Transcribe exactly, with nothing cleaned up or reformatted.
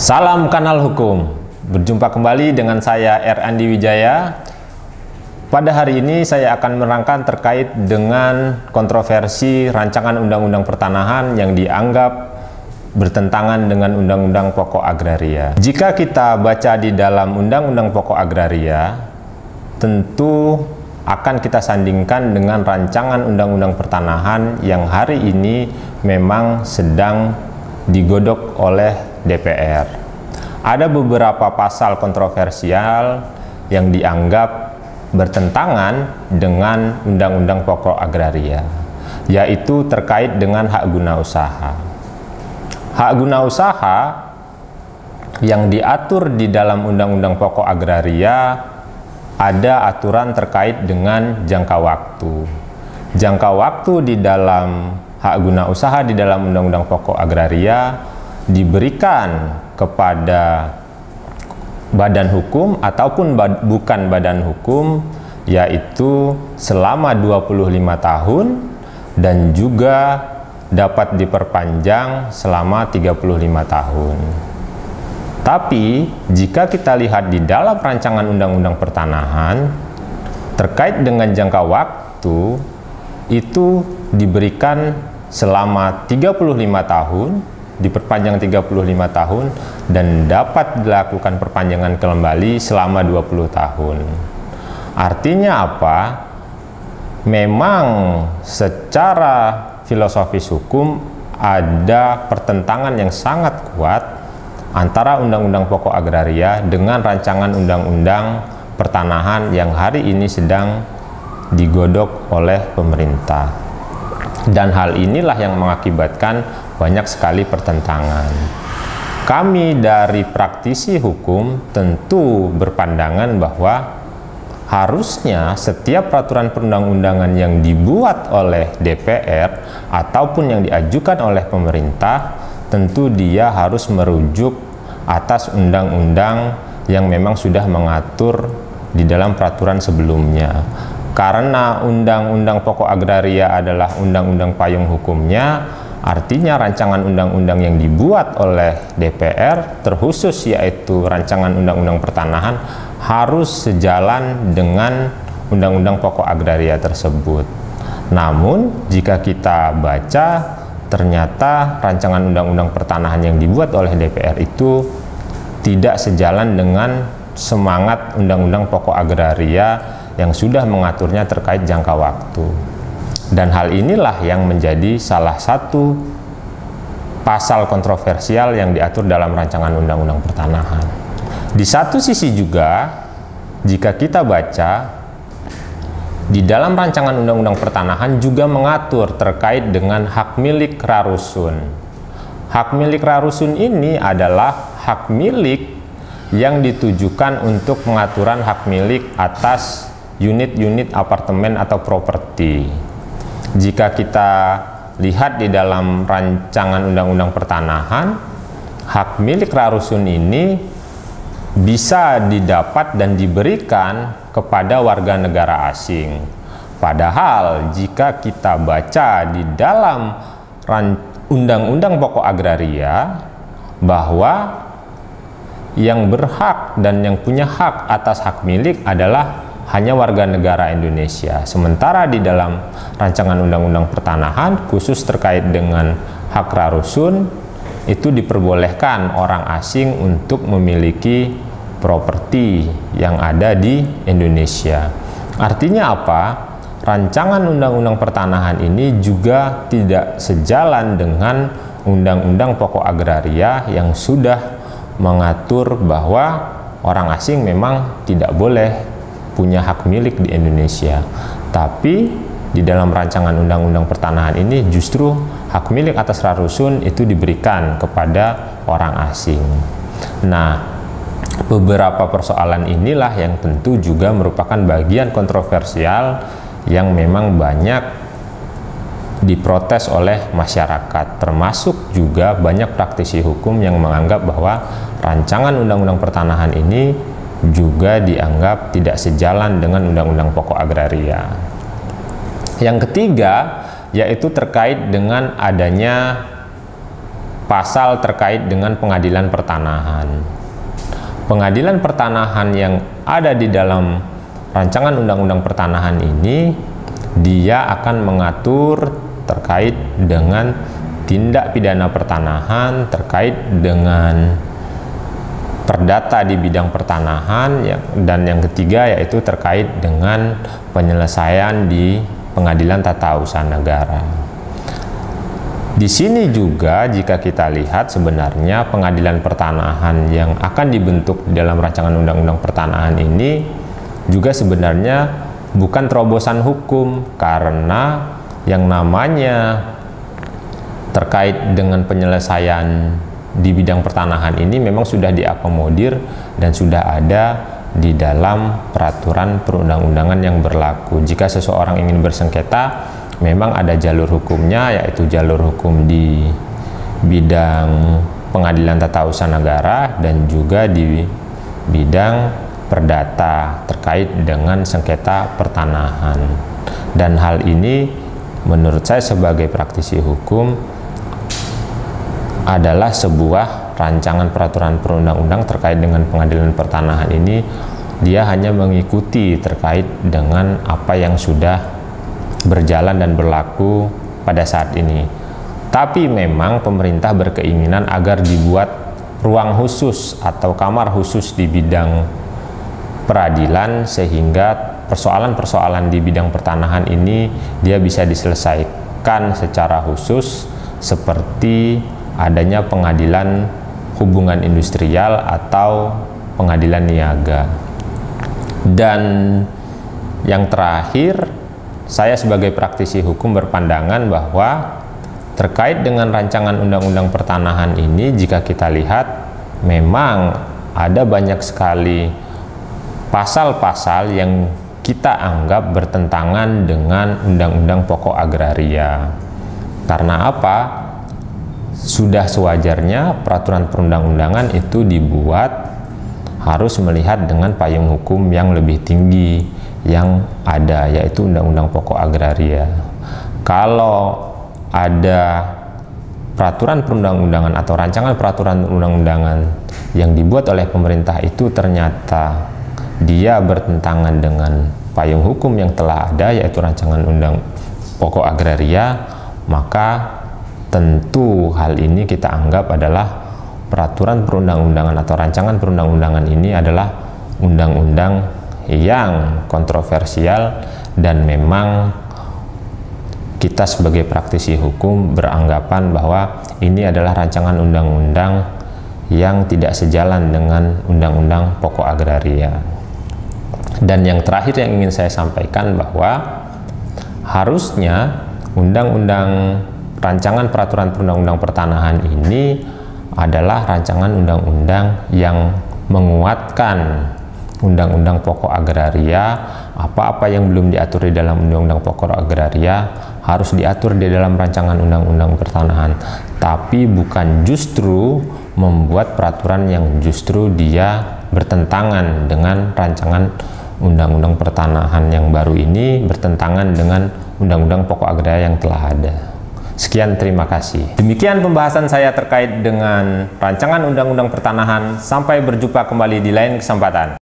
Salam Kanal Hukum. Berjumpa kembali dengan saya R. Andi Wijaya. Pada hari ini saya akan menerangkan terkait dengan kontroversi rancangan undang-undang pertanahan yang dianggap bertentangan dengan Undang-Undang Pokok Agraria. Jika kita baca di dalam Undang-Undang Pokok Agraria, tentu akan kita sandingkan dengan rancangan Undang-Undang Pertanahan yang hari ini memang sedang digodok oleh D P R. Ada beberapa pasal kontroversial yang dianggap bertentangan dengan Undang-Undang Pokok Agraria, yaitu terkait dengan hak guna usaha. Hak guna usaha yang diatur di dalam Undang-Undang Pokok Agraria ada aturan terkait dengan jangka waktu. Jangka waktu di dalam hak guna usaha di dalam Undang-Undang Pokok Agraria diberikan kepada badan hukum ataupun bad, bukan badan hukum, yaitu selama dua puluh lima tahun dan juga dapat diperpanjang selama tiga puluh lima tahun. Tapi jika kita lihat di dalam rancangan Undang-Undang Pertanahan terkait dengan jangka waktu itu diberikan selama tiga puluh lima tahun, diperpanjang tiga puluh lima tahun, dan dapat dilakukan perpanjangan kembali selama dua puluh tahun. Artinya apa? Memang secara filosofis hukum ada pertentangan yang sangat kuat antara Undang-Undang Pokok Agraria dengan rancangan Undang-Undang Pertanahan yang hari ini sedang digodok oleh pemerintah. Dan hal inilah yang mengakibatkan banyak sekali pertentangan. Kami dari praktisi hukum tentu berpandangan bahwa harusnya setiap peraturan perundang-undangan yang dibuat oleh D P R ataupun yang diajukan oleh pemerintah, tentu dia harus merujuk atas undang-undang yang memang sudah mengatur di dalam peraturan sebelumnya. Karena Undang-Undang Pokok Agraria adalah undang-undang payung hukumnya, artinya rancangan undang-undang yang dibuat oleh D P R terkhusus yaitu rancangan Undang-Undang Pertanahan harus sejalan dengan Undang-Undang Pokok Agraria tersebut. Namun jika kita baca, ternyata rancangan Undang-Undang Pertanahan yang dibuat oleh D P R itu tidak sejalan dengan semangat Undang-Undang Pokok Agraria yang sudah mengaturnya terkait jangka waktu. Dan hal inilah yang menjadi salah satu pasal kontroversial yang diatur dalam rancangan Undang-Undang Pertanahan. Di satu sisi juga, jika kita baca, di dalam rancangan Undang-Undang Pertanahan juga mengatur terkait dengan hak milik rarusun. Hak milik rarusun ini adalah hak milik yang ditujukan untuk pengaturan hak milik atas unit-unit apartemen atau properti. Jika kita lihat di dalam rancangan Undang-Undang Pertanahan, hak milik rarusun ini bisa didapat dan diberikan kepada warga negara asing. Padahal jika kita baca di dalam Undang-Undang Pokok Agraria bahwa yang berhak dan yang punya hak atas hak milik adalah hanya warga negara Indonesia. Sementara di dalam rancangan Undang-Undang Pertanahan khusus terkait dengan hak rarusun itu diperbolehkan orang asing untuk memiliki properti yang ada di Indonesia. Artinya apa? Rancangan Undang-Undang Pertanahan ini juga tidak sejalan dengan Undang-Undang Pokok Agraria yang sudah mengatur bahwa orang asing memang tidak boleh punya hak milik di Indonesia. Tapi di dalam rancangan Undang-Undang Pertanahan ini justru hak milik atas rarusun itu diberikan kepada orang asing. Nah, beberapa persoalan inilah yang tentu juga merupakan bagian kontroversial yang memang banyak diprotes oleh masyarakat, termasuk juga banyak praktisi hukum yang menganggap bahwa rancangan Undang-Undang Pertanahan ini juga dianggap tidak sejalan dengan Undang-Undang Pokok Agraria. Yang ketiga yaitu terkait dengan adanya pasal terkait dengan pengadilan pertanahan. Pengadilan pertanahan yang ada di dalam rancangan undang-undang pertanahan ini, dia akan mengatur terkait dengan tindak pidana pertanahan, terkait dengan perdata di bidang pertanahan, dan yang ketiga yaitu terkait dengan penyelesaian di pengadilan tata usaha negara. Di sini juga jika kita lihat sebenarnya pengadilan pertanahan yang akan dibentuk dalam rancangan undang-undang pertanahan ini juga sebenarnya bukan terobosan hukum, karena yang namanya terkait dengan penyelesaian di bidang pertanahan ini memang sudah diakomodir dan sudah ada di dalam peraturan perundang-undangan yang berlaku. Jika seseorang ingin bersengketa, memang ada jalur hukumnya, yaitu jalur hukum di bidang pengadilan tata usaha negara dan juga di bidang perdata terkait dengan sengketa pertanahan. Dan hal ini menurut saya sebagai praktisi hukum adalah sebuah rancangan peraturan perundang-undang terkait dengan pengadilan pertanahan ini, dia hanya mengikuti terkait dengan apa yang sudah berjalan dan berlaku pada saat ini. Tapi memang pemerintah berkeinginan agar dibuat ruang khusus atau kamar khusus di bidang peradilan, sehingga persoalan-persoalan di bidang pertanahan ini dia bisa diselesaikan secara khusus, seperti adanya pengadilan hubungan industrial atau pengadilan niaga. Dan yang terakhir, saya sebagai praktisi hukum berpandangan bahwa terkait dengan rancangan undang-undang pertanahan ini, jika kita lihat memang ada banyak sekali pasal-pasal yang kita anggap bertentangan dengan Undang-Undang Pokok Agraria. Karena apa? Sudah sewajarnya peraturan perundang-undangan itu dibuat harus melihat dengan payung hukum yang lebih tinggi yang ada, yaitu Undang-Undang Pokok Agraria. Kalau ada peraturan perundang-undangan atau rancangan peraturan perundang-undangan yang dibuat oleh pemerintah itu ternyata dia bertentangan dengan payung hukum yang telah ada, yaitu rancangan Undang Pokok Agraria, maka tentu hal ini kita anggap adalah peraturan perundang-undangan atau rancangan perundang-undangan ini adalah undang-undang yang kontroversial, dan memang kita sebagai praktisi hukum beranggapan bahwa ini adalah rancangan undang-undang yang tidak sejalan dengan Undang-Undang Pokok Agraria. Dan yang terakhir yang ingin saya sampaikan bahwa harusnya undang-undang rancangan peraturan perundang-undang pertanahan ini adalah rancangan undang-undang yang menguatkan Undang-Undang Pokok Agraria. Apa-apa yang belum diatur di dalam Undang-Undang Pokok Agraria harus diatur di dalam rancangan undang-undang pertanahan, tapi bukan justru membuat peraturan yang justru dia bertentangan dengan rancangan undang-undang pertanahan yang baru ini, bertentangan dengan Undang-Undang Pokok Agraria yang telah ada. Sekian, terima kasih. Demikian pembahasan saya terkait dengan rancangan undang-undang pertanahan. Sampai berjumpa kembali di lain kesempatan.